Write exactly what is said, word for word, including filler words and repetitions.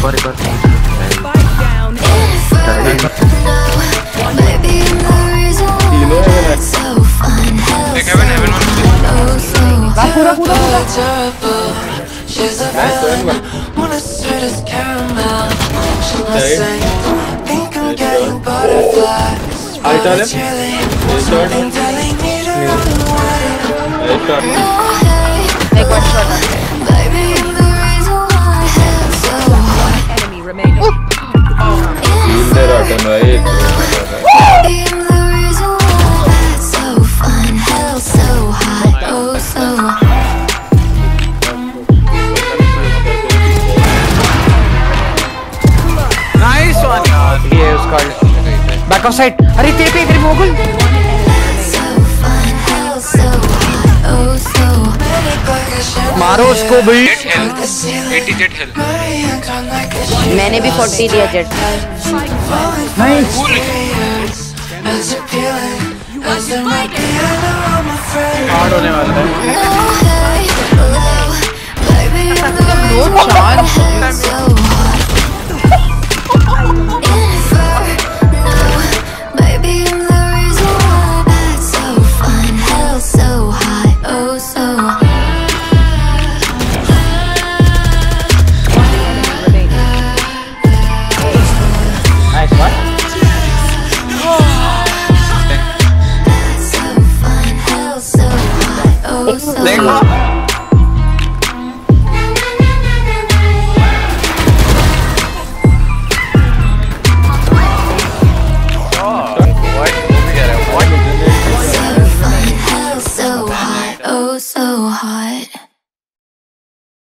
Got it, got it. Spike down. Take heaven, heaven one. पूरा पूरा पूरा एक one shot Enemy remaining. Nice one. ये उसका बैक ऑफ साइड. अरे ते पे तेरे मोगल. मारो उसको भी. eighty jet health. मैंने भी forty दिया जेट नाइस. हार्ड होने वाला है. No chance nice one. देखो. so hot.